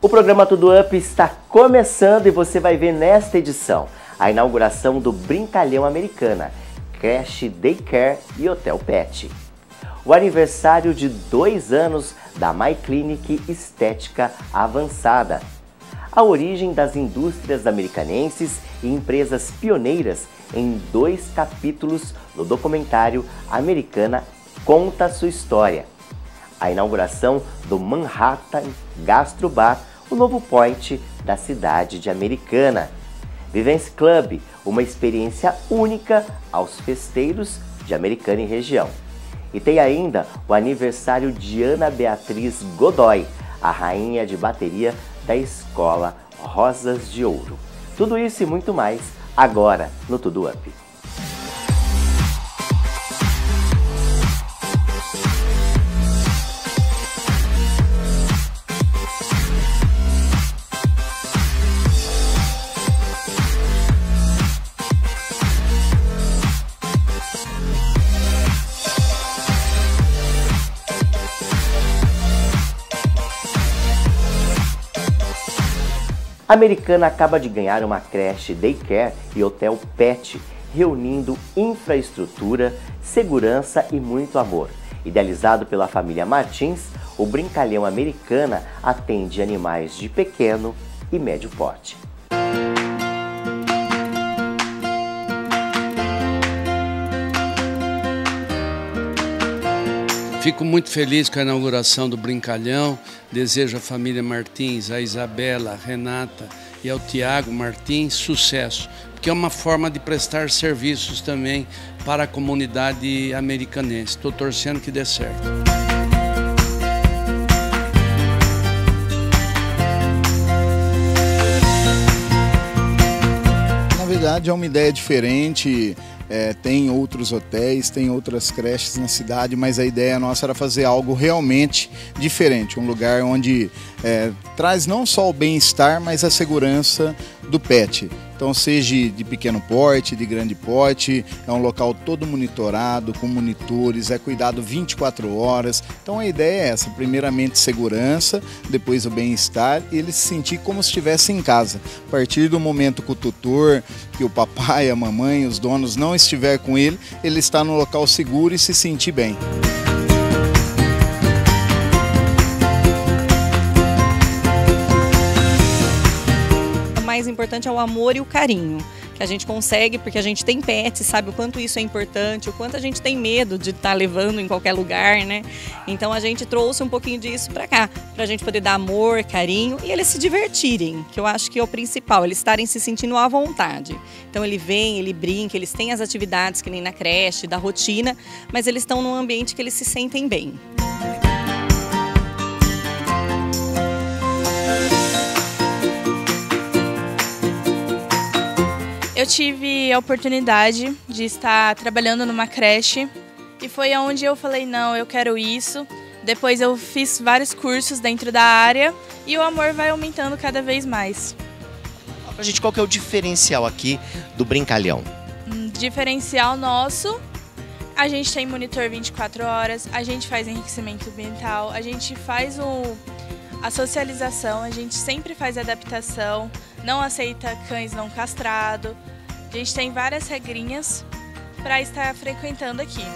O programa Tudo Up está começando e você vai ver nesta edição a inauguração do Brincalhão Americana, creche, daycare e hotel pet. O aniversário de 2 anos da My Clinic Estética Avançada. A origem das indústrias americanenses e empresas pioneiras em 2 capítulos no documentário Americana Conta Sua História. A inauguração do Manhattan Gastro Bar, o novo point da cidade de Americana. Vivence Club, uma experiência única aos festeiros de Americana e região. E tem ainda o aniversário de Ana Beatriz Godoy, a rainha de bateria da Escola Rosas de Ouro. Tudo isso e muito mais agora no Tudo Up. A Americana acaba de ganhar uma creche daycare e hotel pet, reunindo infraestrutura, segurança e muito amor. Idealizado pela família Martins, o Brincalhão Americana atende animais de pequeno e médio porte. Fico muito feliz com a inauguração do Brincalhão. Desejo à família Martins, à Isabela, à Renata e ao Tiago Martins sucesso, porque é uma forma de prestar serviços também para a comunidade americanense. Estou torcendo que dê certo. Na verdade é uma ideia diferente. Tem outros hotéis, tem outras creches na cidade, mas a ideia nossa era fazer algo realmente diferente, um lugar onde traz não só o bem-estar, mas a segurança do pet. Então, seja de pequeno porte, de grande porte, é um local todo monitorado, com monitores, é cuidado 24 horas. Então a ideia é essa, primeiramente segurança, depois o bem-estar e ele se sentir como se estivesse em casa. A partir do momento que o tutor, que o papai, a mamãe, os donos não estiver com ele, ele está no local seguro e se sentir bem. O mais importante é o amor e o carinho que a gente consegue, porque a gente tem pets, sabe o quanto isso é importante, o quanto a gente tem medo de estar levando em qualquer lugar, né? Então a gente trouxe um pouquinho disso para cá, para a gente poder dar amor, carinho e eles se divertirem, que eu acho que é o principal, eles estarem se sentindo à vontade. Então ele vem, ele brinca, eles têm as atividades que nem na creche, da rotina, mas eles estão num ambiente que eles se sentem bem. Eu tive a oportunidade de estar trabalhando numa creche e foi onde eu falei, não, eu quero isso. Depois eu fiz vários cursos dentro da área e o amor vai aumentando cada vez mais. Fala pra gente qual que é o diferencial aqui do Brincalhão. Diferencial nosso, a gente tem monitor 24 horas, a gente faz enriquecimento ambiental, a gente faz a socialização, a gente sempre faz adaptação, não aceita cães não castrados. A gente tem várias regrinhas para estar frequentando aqui.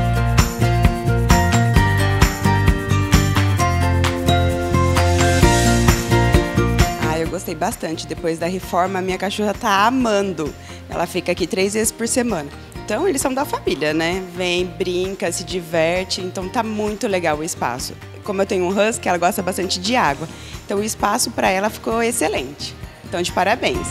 Eu gostei bastante. Depois da reforma, a minha cachorra tá amando. Ela fica aqui 3 vezes por semana. Então, eles são da família, né? Vem, brinca, se diverte. Então, tá muito legal o espaço. Como eu tenho um husky, ela gosta bastante de água. Então, o espaço para ela ficou excelente. Então, de parabéns.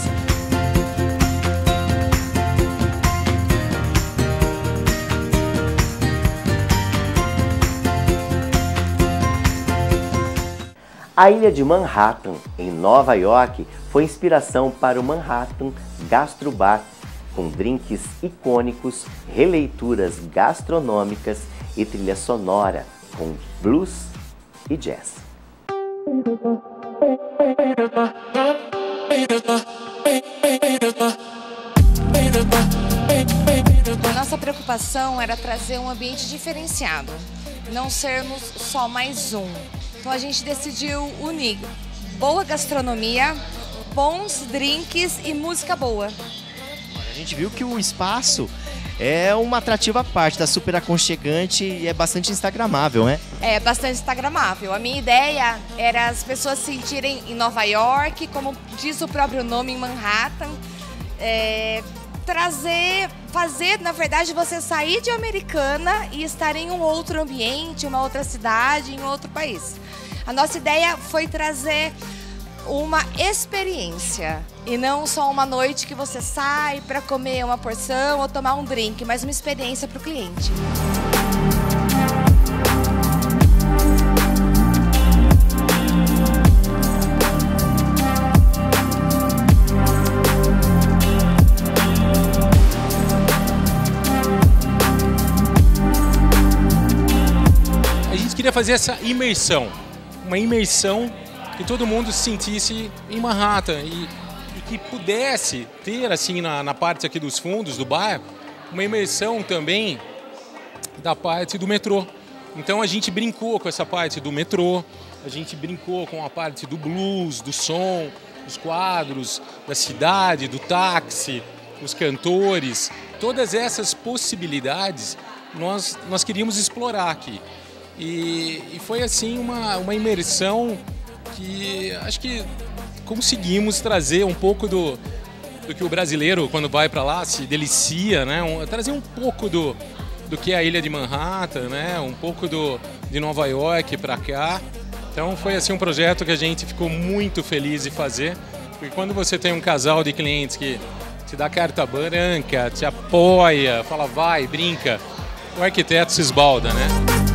A ilha de Manhattan, em Nova York, foi inspiração para o Manhattan Gastro Bar, com drinks icônicos, releituras gastronômicas e trilha sonora com blues e jazz. A nossa preocupação era trazer um ambiente diferenciado, não sermos só mais um. Então a gente decidiu unir boa gastronomia, bons drinks e música boa. A gente viu que o espaço é uma atrativa à parte, tá super aconchegante e é bastante instagramável, né? É bastante instagramável. A minha ideia era as pessoas se sentirem em Nova York, como diz o próprio nome, em Manhattan. Fazer, na verdade, você sair de Americana e estar em um outro ambiente, uma outra cidade, em outro país. A nossa ideia foi trazer uma experiência e não só uma noite que você sai para comer uma porção ou tomar um drink, mas uma experiência para o cliente. A gente queria fazer essa imersão, uma imersão que todo mundo se sentisse em Manhattan e que pudesse ter, assim, na parte aqui dos fundos do bar, uma imersão também da parte do metrô. Então a gente brincou com essa parte do metrô, a gente brincou com a parte do blues, do som, dos quadros, da cidade, do táxi, os cantores. Todas essas possibilidades nós queríamos explorar aqui. E foi, assim, uma imersão que acho que conseguimos trazer um pouco do que o brasileiro, quando vai para lá, se delicia, né? Trazer um pouco do que é a ilha de Manhattan, né? Um pouco de Nova York para cá. Então foi, assim, um projeto que a gente ficou muito feliz de fazer, porque quando você tem um casal de clientes que te dá carta branca, te apoia, fala vai, brinca, o arquiteto se esbalda, né?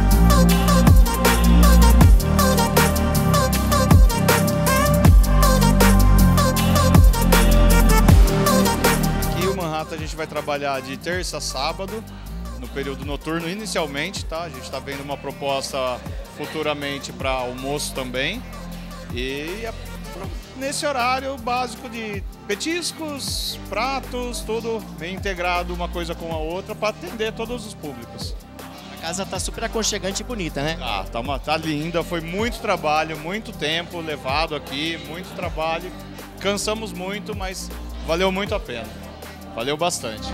A gente vai trabalhar de terça a sábado, no período noturno inicialmente, tá? A gente está vendo uma proposta futuramente para almoço também. E nesse horário básico de petiscos, pratos, tudo bem integrado uma coisa com a outra para atender todos os públicos. A casa tá super aconchegante e bonita, né? Tá linda, foi muito trabalho, muito tempo levado aqui, muito trabalho. Cansamos muito, mas valeu muito a pena. Valeu bastante.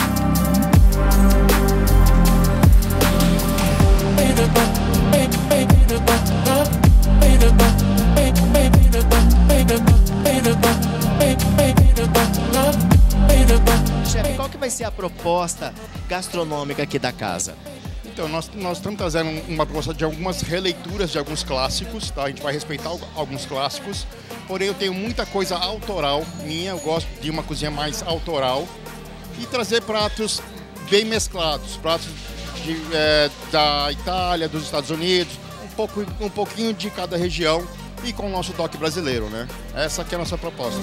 Chefe, qual que vai ser a proposta gastronômica aqui da casa? Então, nós estamos trazendo uma proposta de algumas releituras de alguns clássicos, tá? A gente vai respeitar alguns clássicos, porém eu tenho muita coisa autoral minha, eu gosto de uma cozinha mais autoral e trazer pratos bem mesclados, pratos da Itália, dos Estados Unidos, um pouquinho de cada região e com o nosso toque brasileiro, né? Essa que é a nossa proposta.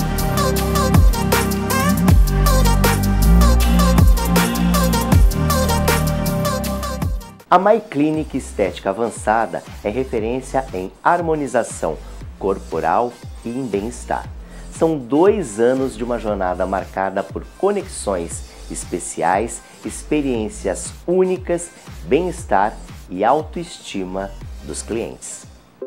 A My Clinic Estética Avançada é referência em harmonização corporal e em bem-estar. São 2 anos de uma jornada marcada por conexões especiais, experiências únicas, bem-estar e autoestima dos clientes.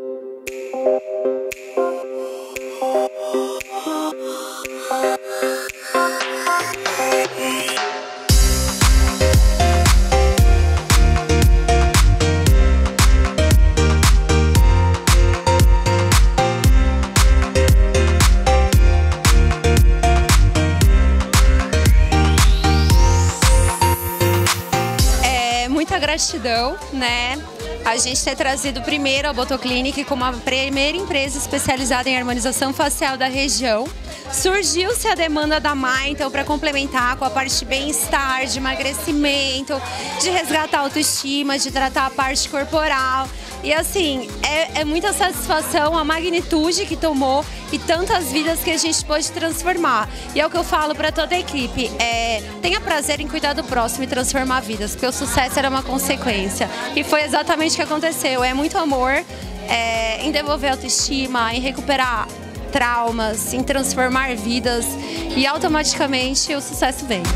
Gratidão, né? A gente ter trazido primeiro a Botoclinic como a primeira empresa especializada em harmonização facial da região. Surgiu-se a demanda da MAI, então, para complementar com a parte de bem-estar, de emagrecimento, de resgatar a autoestima, de tratar a parte corporal. E assim, é muita satisfação a magnitude que tomou e tantas vidas que a gente pôde transformar. E é o que eu falo para toda a equipe, tenha prazer em cuidar do próximo e transformar vidas, porque o sucesso era uma consequência. E foi exatamente o que aconteceu, é muito amor em devolver a autoestima, em recuperar traumas, em transformar vidas e automaticamente o sucesso vem.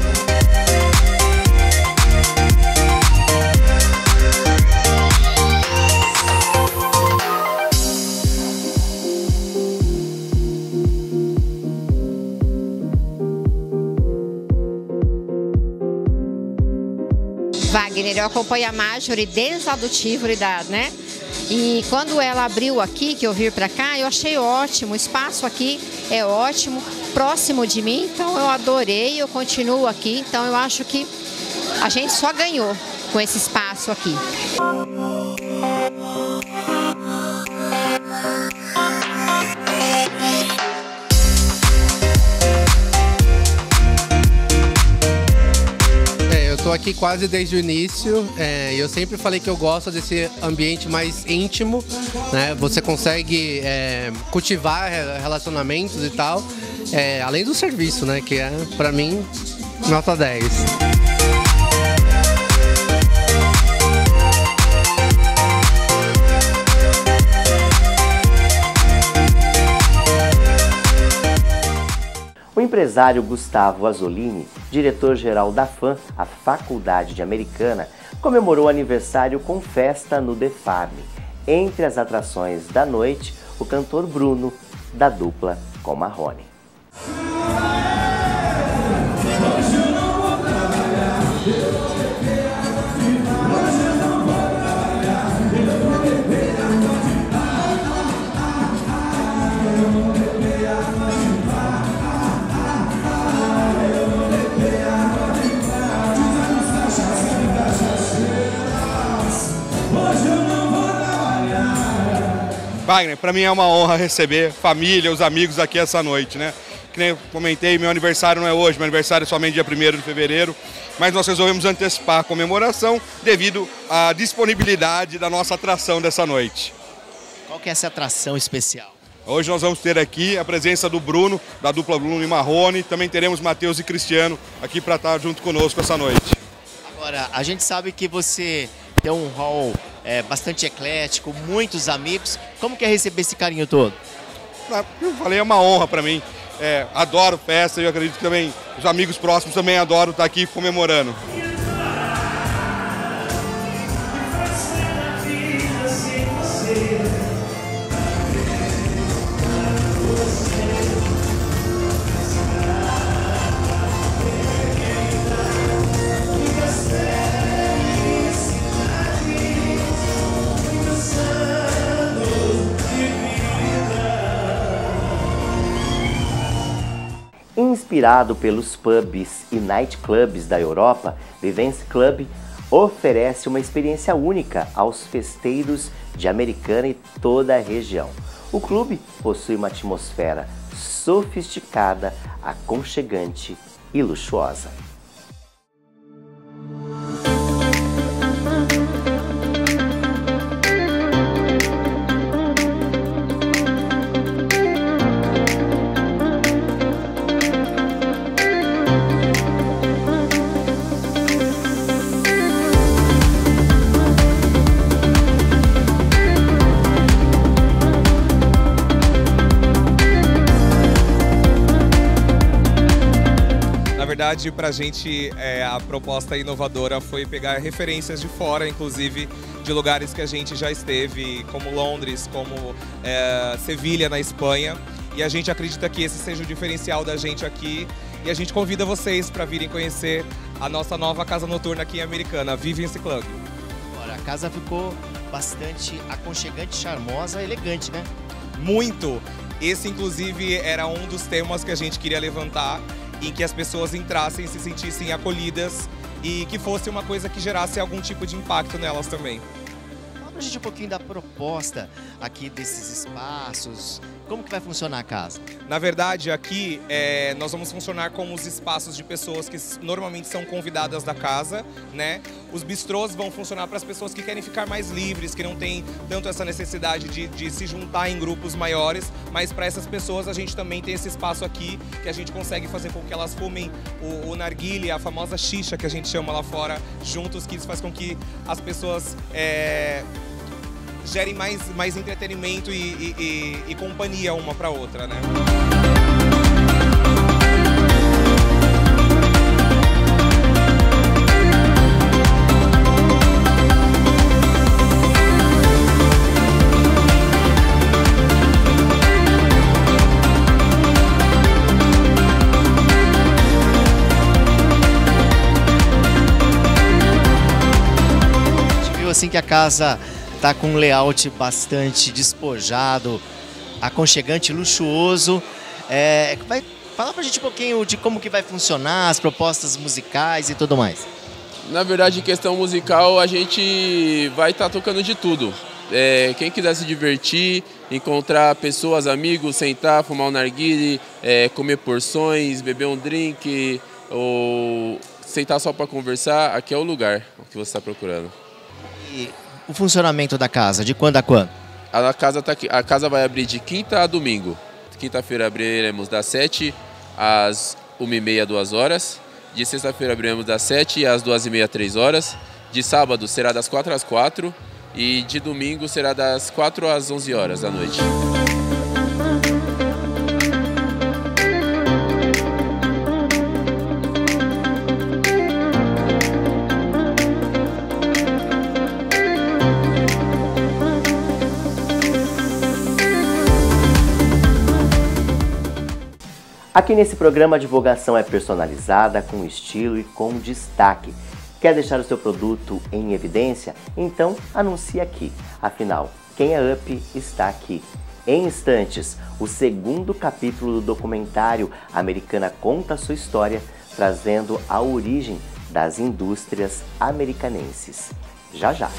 Wagner, eu acompanho a Marjorie desde lá do Tivoli, né? E quando ela abriu aqui, que eu vim para cá, eu achei ótimo, o espaço aqui é ótimo, próximo de mim, então eu adorei, eu continuo aqui, então eu acho que a gente só ganhou com esse espaço aqui. Estou aqui quase desde o início, eu sempre falei que eu gosto desse ambiente mais íntimo, né? Você consegue cultivar relacionamentos e tal, além do serviço, né? Que é, para mim, nota 10. O empresário Gustavo Azzolini, diretor-geral da FAM, a Faculdade de Americana, comemorou o aniversário com festa no The Farm. Entre as atrações da noite, o cantor Bruno, da dupla com Marrone. Wagner, para mim é uma honra receber família, os amigos aqui essa noite, né? Que nem eu comentei, meu aniversário não é hoje, meu aniversário é somente dia 1º de fevereiro, mas nós resolvemos antecipar a comemoração devido à disponibilidade da nossa atração dessa noite. Qual que é essa atração especial? Hoje nós vamos ter aqui a presença do Bruno, da dupla Bruno e Marrone, também teremos Matheus e Cristiano aqui para estar junto conosco essa noite. Agora, a gente sabe que você tem um hall bastante eclético, muitos amigos. Como que é receber esse carinho todo? Eu falei, é uma honra para mim. Adoro festa e eu acredito que também os amigos próximos também adoram estar aqui comemorando. Inspirado pelos pubs e nightclubs da Europa, Vivence Club oferece uma experiência única aos festeiros de Americana e toda a região. O clube possui uma atmosfera sofisticada, aconchegante e luxuosa. Pra gente, a proposta inovadora foi pegar referências de fora, inclusive de lugares que a gente já esteve, como Londres, como Sevilha, na Espanha. E a gente acredita que esse seja o diferencial da gente aqui. E a gente convida vocês para virem conhecer a nossa nova casa noturna aqui em Americana, a Vivence Club. Agora, a casa ficou bastante aconchegante, charmosa, elegante, né? Muito! Esse, inclusive, era um dos temas que a gente queria levantar, em que as pessoas entrassem e se sentissem acolhidas e que fosse uma coisa que gerasse algum tipo de impacto nelas também. Fala pra gente um pouquinho da proposta aqui desses espaços, como que vai funcionar a casa? Na verdade, aqui nós vamos funcionar como os espaços de pessoas que normalmente são convidadas da casa, né? Os bistrôs vão funcionar para as pessoas que querem ficar mais livres, que não tem tanto essa necessidade de se juntar em grupos maiores, mas para essas pessoas a gente também tem esse espaço aqui, que a gente consegue fazer com que elas fumem o narguilé, a famosa xixa que a gente chama lá fora, juntos, que isso faz com que as pessoas gerem mais entretenimento e companhia uma para outra, né? assim que a casa tá com um layout bastante despojado, aconchegante, luxuoso. Vai falar pra gente um pouquinho de como que vai funcionar, as propostas musicais e tudo mais. Na verdade, em questão musical, a gente vai estar tocando de tudo. Quem quiser se divertir, encontrar pessoas, amigos, sentar, fumar um narguile, comer porções, beber um drink ou sentar só para conversar, aqui é o lugar que você está procurando. E o funcionamento da casa, de quando a quando? A casa vai abrir de quinta a domingo. Quinta-feira abriremos das 7 às 1h30, 2 horas. De sexta-feira abriremos das 7 às 2h30, 3 horas. De sábado será das 4 às 4 e de domingo será das 4 às 11 horas da noite. Aqui nesse programa a divulgação é personalizada, com estilo e com destaque. Quer deixar o seu produto em evidência? Então anuncie aqui. Afinal, quem é Up está aqui. Em instantes, o segundo capítulo do documentário Americana Conta Sua História, trazendo a origem das indústrias americanenses. Já já.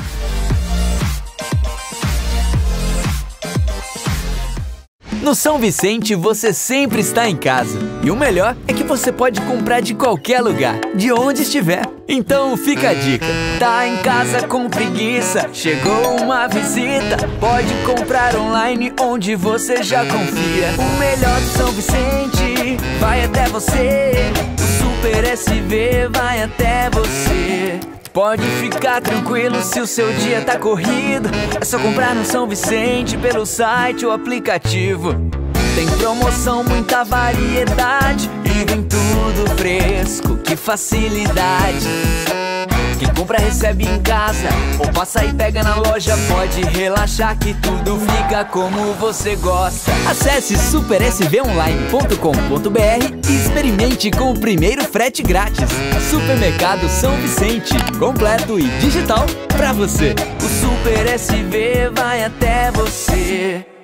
No São Vicente você sempre está em casa. E o melhor é que você pode comprar de qualquer lugar, de onde estiver. Então fica a dica. Tá em casa com preguiça, chegou uma visita. Pode comprar online onde você já confia. O melhor do São Vicente vai até você. O Super SV vai até você. Pode ficar tranquilo se o seu dia tá corrido. É só comprar no São Vicente pelo site ou aplicativo. Tem promoção, muita variedade e vem tudo fresco, que facilidade. Quem compra recebe em casa ou passa e pega na loja. Pode relaxar que tudo fica como você gosta. Acesse supersvonline.com.br e experimente com o primeiro frete grátis. Supermercado São Vicente, completo e digital pra você. O Super SV vai até você.